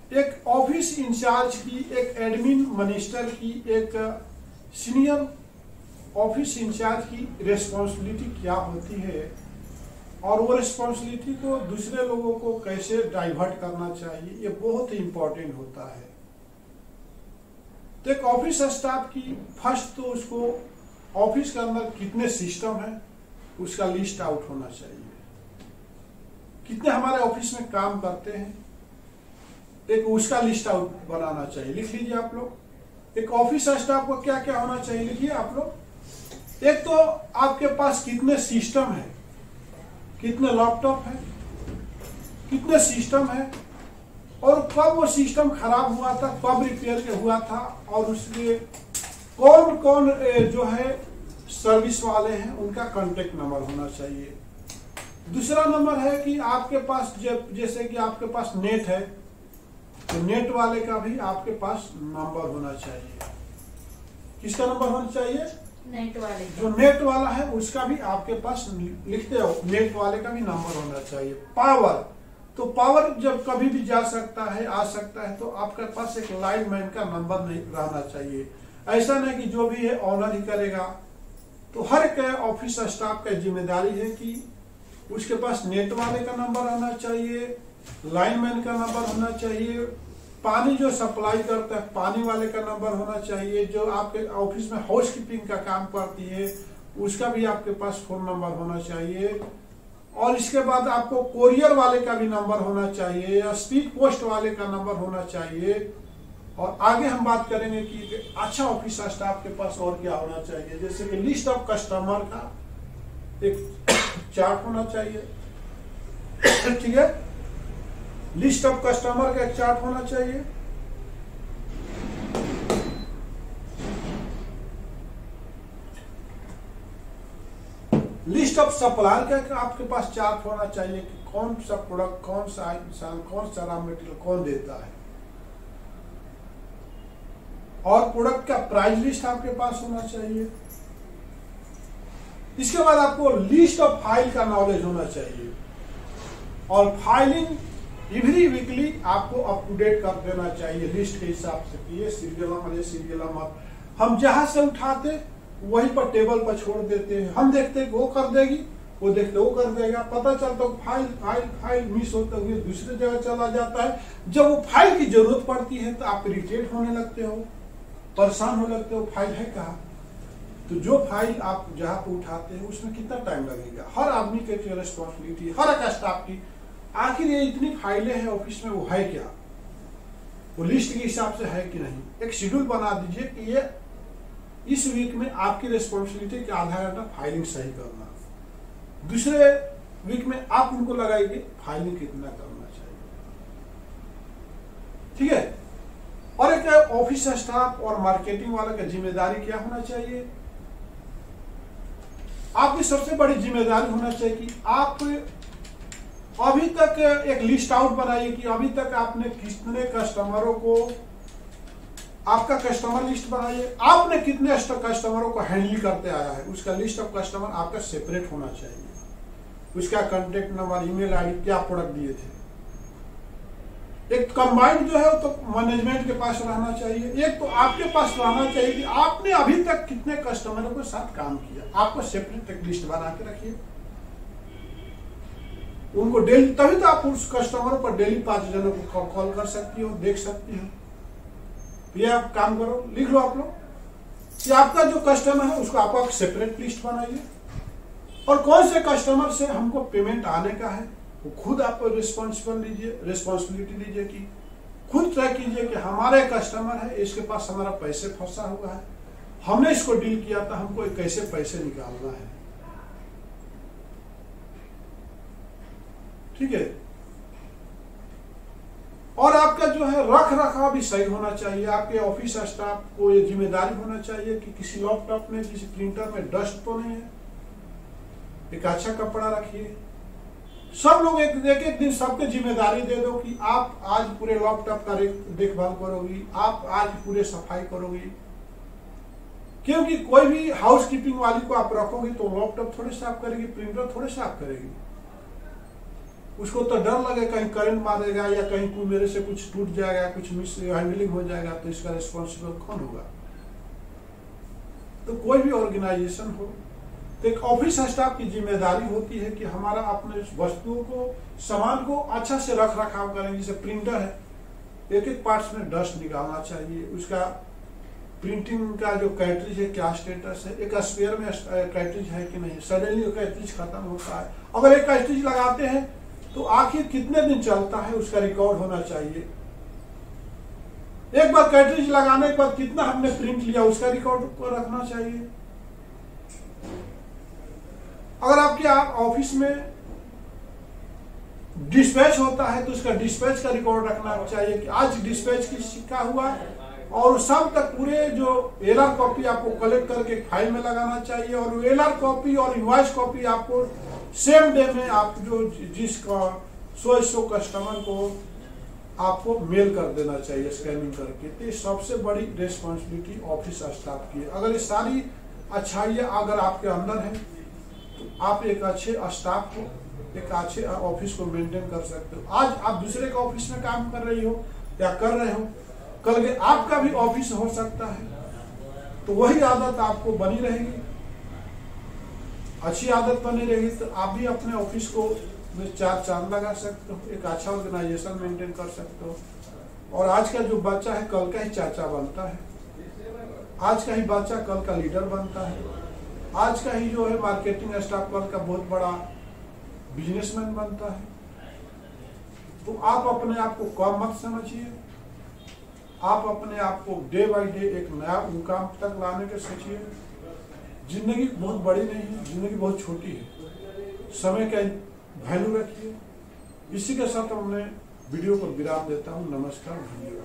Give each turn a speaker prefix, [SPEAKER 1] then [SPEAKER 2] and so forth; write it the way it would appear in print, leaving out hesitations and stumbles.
[SPEAKER 1] एक office incharge की, एक एडमिन मिनिस्टर की, एक सीनियर ऑफिस इंचार्ज की रिस्पॉन्सिबिलिटी क्या होती है और वो रिस्पॉन्सिबिलिटी को दूसरे लोगों को कैसे डाइवर्ट करना चाहिए, ये बहुत ही इंपॉर्टेंट होता है। तो एक ऑफिस स्टाफ की फर्स्ट तो उसको ऑफिस के अंदर कितने सिस्टम है उसका लिस्ट आउट होना चाहिए। कितने हमारे ऑफिस में काम करते हैं एक उसका लिस्ट आउट बनाना चाहिए। लिख लीजिए आप लोग, एक ऑफिस स्टाफ को क्या क्या होना चाहिए, लिखिए आप लोग। एक तो आपके पास कितने सिस्टम है, कितने लैपटॉप है, कितने सिस्टम है और कब वो सिस्टम खराब हुआ था, कब रिपेयर हुआ था और उसके कौन कौन जो है सर्विस वाले हैं उनका कांटेक्ट नंबर होना चाहिए। दूसरा नंबर है कि आपके पास जैसे कि आपके पास नेट है तो नेट वाले का भी आपके पास नंबर होना चाहिए। किसका नंबर होना चाहिए?
[SPEAKER 2] नेट वाले।
[SPEAKER 1] जो नेट वाला है उसका भी आपके पास लिखते हो, नेट वाले का भी नंबर होना चाहिए। पावर, तो पावर जब कभी भी जा सकता है, आ सकता है, तो आपके पास एक लाइन मैन का नंबर नहीं रहना चाहिए। ऐसा नहीं कि जो भी है ऑनर ही करेगा। तो हर एक ऑफिस स्टाफ का जिम्मेदारी है कि उसके पास नेट वाले का नंबर आना चाहिए, लाइनमैन का नंबर होना चाहिए, पानी जो सप्लाई करता है पानी वाले का नंबर होना चाहिए, जो आपके ऑफिस में हाउस कीपिंग का काम करती है उसका भी आपके पास फोन नंबर होना चाहिए। और इसके बाद आपको कोरियर वाले का भी नंबर होना चाहिए या स्पीड पोस्ट वाले का नंबर होना चाहिए। और आगे हम बात करेंगे कि अच्छा ऑफिस स्टाफ के पास और क्या होना चाहिए, जैसे कि लिस्ट ऑफ कस्टमर का एक चार्ट होना चाहिए। ठीक है, लिस्ट ऑफ कस्टमर का एक चार्ट होना चाहिए। लिस्ट ऑफ सप्लायर का आपके पास चार्ट होना चाहिए कि कौन सा प्रोडक्ट, कौन सा इंसान, कौन सा रॉ मटेरियल कौन देता है। और प्रोडक्ट का प्राइस लिस्ट आपके पास होना चाहिए। इसके बाद आपको लिस्ट ऑफ फाइल का नॉलेज होना चाहिए और फाइलिंग एवरी वीकली आपको अप टू डेट कर देना चाहिए लिस्ट के हिसाब से कि ये सीरियल नंबर, ये सीरियल नंबर। हम जहां से उठाते वहीं पर टेबल पर छोड़ देते हैं, हम देखते हैं वो कर देगी, वो देखते वो कर देगा, पता चलता फाइल फाइल फाइल मिस होते हुए दूसरी जगह चला जाता है। जब वो फाइल की जरूरत पड़ती है तो आप इरिटेट होने लगते हो, परेशान होने लगते हो, फाइल है कहाँ। तो जो फाइल आप जहां पर उठाते हैं उसमें कितना टाइम लगेगा, हर आदमी की रिस्पॉन्सिबिलिटी, हर एक स्टाफ की। आखिर ये इतनी फाइलें हैं ऑफिस में, वो है क्या, वो लिस्ट के हिसाब से है कि नहीं। एक शेड्यूल बना दीजिए कि ये इस वीक में आपकी रिस्पॉन्सिबिलिटी के आधा घंटा फाइलिंग सही करना, दूसरे वीक में आप उनको लगाइए फाइलिंग कितना करना चाहिए। ठीक है, और एक ऑफिस स्टाफ और मार्केटिंग वाला का जिम्मेदारी क्या होना चाहिए। आपकी सबसे बड़ी जिम्मेदारी होना चाहिए कि आप अभी तक एक लिस्ट आउट बनाइए कि अभी तक आपने कितने कस्टमरों को, आपका कस्टमर लिस्ट बनाइए, आपने कितने कस्टमरों को हैंडल करते आया है, उसका लिस्ट ऑफ कस्टमर आपका सेपरेट होना चाहिए। उसका कांटेक्ट नंबर, ईमेल आईडी, क्या प्रोडक्ट दिए थे। एक कंबाइंड जो है तो मैनेजमेंट के पास रहना चाहिए, एक तो आपके पास रहना चाहिए कि आपने अभी तक कितने कस्टमरों के साथ काम किया। आपको सेपरेट एक लिस्ट बना के रखिए, उनको डेली, तभी तो आप उस कस्टमरों पर डेली 5 जनों को कॉल कर सकती हो, देख सकती हो। ये आप काम करो, लिख लो आप लोग कि आपका जो कस्टमर है उसको आप सेपरेट लिस्ट बनाइए और कौन से कस्टमर से हमको पेमेंट आने का है वो खुद आप रिस्पॉन्सिबिलिटी लीजिए कि खुद तय कीजिए कि हमारे कस्टमर है, इसके पास हमारा पैसे फंसा हुआ है, हमने इसको डील किया था, हमको कैसे पैसे निकालना है। ठीक है, और आपका जो है रख रखाव भी सही होना चाहिए। आपके ऑफिस स्टाफ को ये जिम्मेदारी होना चाहिए कि किसी लैपटॉप में, किसी प्रिंटर में डस्ट तो नहीं है, एक अच्छा कपड़ा रखिए। सब लोग एक दिन सबके जिम्मेदारी दे दो कि आप आज पूरे लैपटॉप का देखभाल करोगी, आप आज पूरे सफाई करोगी। क्योंकि कोई भी हाउस कीपिंग वाली को आप रखोगे तो लैपटॉप थोड़े साफ करेगी, प्रिंटर थोड़े साफ करेगी। उसको तो डर लगे कहीं करंट मारेगा या कहीं कोई मेरे से कुछ टूट जाएगा, कुछ मिस हैंडलिंग हो जाएगा, तो इसका रिस्पॉन्सिबल कौन होगा। तो कोई भी ऑर्गेनाइजेशन हो तो एक ऑफिस स्टाफ की जिम्मेदारी होती है कि हमारा अपने वस्तुओं को, सामान को अच्छा से रख रखाव करें। जैसे प्रिंटर है, एक एक पार्ट्स में डस्ट निकालना चाहिए, उसका प्रिंटिंग का जो कैट्रिज है क्या स्टेटस है, एक स्पेयर में कैट्रिज है कि नहीं, सडनली कैट्रिज खत्म होता है, अगर एक कैट्रिज लगाते हैं तो आखिर कितने दिन चलता है उसका रिकॉर्ड होना चाहिए। एक बार कैट्रिज लगाने के बाद कितना हमने प्रिंट लिया उसका रिकॉर्ड को रखना चाहिए। अगर आपके ऑफिस में डिस्पैच होता है तो उसका डिस्पैच का रिकॉर्ड रखना चाहिए कि आज डिस्पैच की सिक्का हुआ, और शाम तक पूरे जो एलआर कॉपी आपको कलेक्ट करके फाइल में लगाना चाहिए, और एलआर कॉपी और इनवॉइस कॉपी आपको सेम डे में आप जो जिसका 100 कस्टमर को आपको मेल कर देना चाहिए स्कैनिंग करके। तो सबसे बड़ी रिस्पॉन्सिबिलिटी ऑफिस स्टाफ की है। अगर ये सारी अच्छाइयाँ अगर आपके अंदर है तो आप एक अच्छे स्टाफ को, एक अच्छे ऑफिस को मेंटेन कर सकते हो। आज आप दूसरे के ऑफिस में काम कर रही हो या कर रहे हो, कल के आपका भी ऑफिस हो सकता है, तो वही आदत आपको बनी रहेगी, अच्छी आदत बनी रहेगी, तो आप भी अपने ऑफिस को में 4 चांद लगा सकते हो, एक अच्छा ऑर्गेनाइजेशन मेंटेन कर सकते हो। और आज का जो बच्चा है कल का ही चाचा बनता है, आज का ही बच्चा कल का लीडर बनता है, आज का ही जो है मार्केटिंग स्टाफ कल का बहुत बड़ा बिजनेसमैन बनता है। तो आप अपने आप को कम मत समझिए, आप अपने आप को डे बाय डे एक नया मुकाम तक लाने के सोचिए। जिंदगी बहुत बड़ी नहीं है, जिंदगी बहुत छोटी है, समय का वैल्यू रखिए। इसी के साथ मैं वीडियो को विराम देता हूँ। नमस्कार।